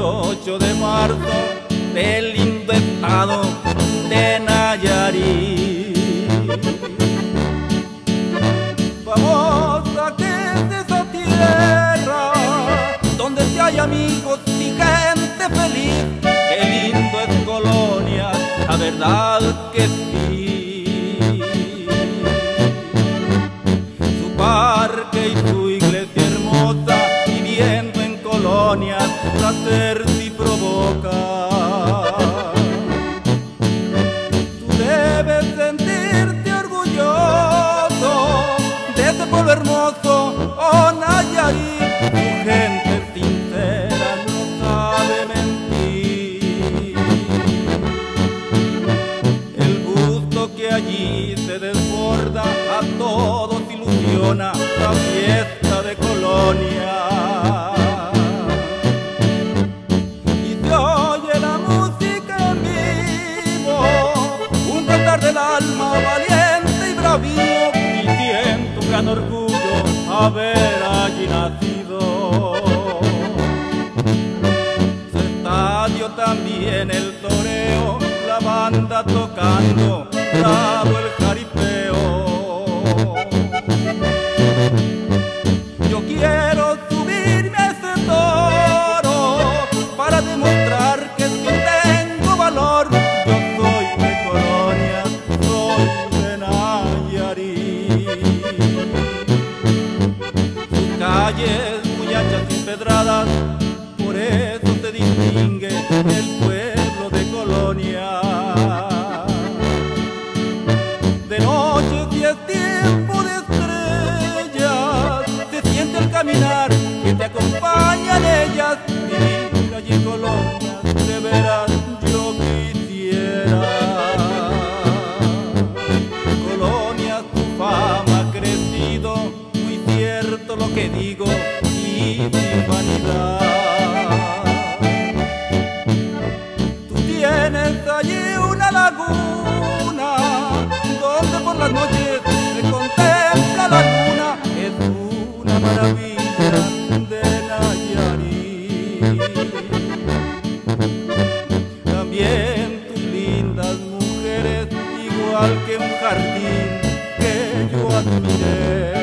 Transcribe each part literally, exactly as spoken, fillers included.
dieciocho de marzo del lindo estado de Nayarit. Vamos a que es esa tierra donde si hay amigos y gente feliz. Qué lindo es Colonia, la verdad que sí. Su parque y su iglesia hermosa, viviendo en Colonia, placer sí provoca. Tú debes sentirte orgulloso de ese pueblo hermoso, oh Nayarit. Tu gente sincera no sabe mentir. El gusto que allí se desborda a todos ilusiona la fiesta de Colonia. Y se oye la música en vivo, un cantar del alma valiente y bravío, y siento un gran orgullo haber allí nacido. Su estadio también el toreo, la banda tocando, bravo el jaripeo. Yo quiero subirme a ese toro para demostrar que sí tengo valor. Yo soy de Colonia, soy de Nayarit. Sus calles muy anchas y empedradas, por eso se distingue el pueblo de Colonia. De noche si es tiempo de estrellas, se siente el caminar que te acompañan ellas. Vivir allí en Colonia, de veras yo quisiera. Colonia, tu fama ha crecido, muy cierto lo que digo y sin vanidad. Tú tienes allí una laguna donde por las noches se contempla la luna. Es una maravilla de Nayarit. También tus lindas mujeres, igual que un jardín que yo admiré.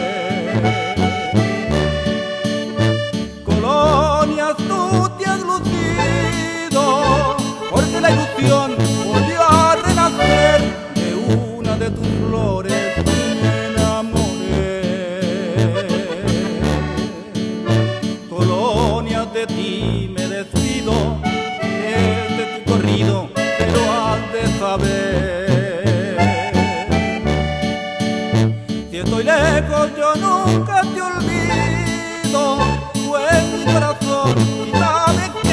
Colonias, tú te has lucido, porque la ilusión volvió a renacer. De una de tus flores me enamoré. Colonias, de ti me despido, es de tu corrido, pero has de saber. Si estoy lejos yo nunca te olvido, tú en mi corazón y sabes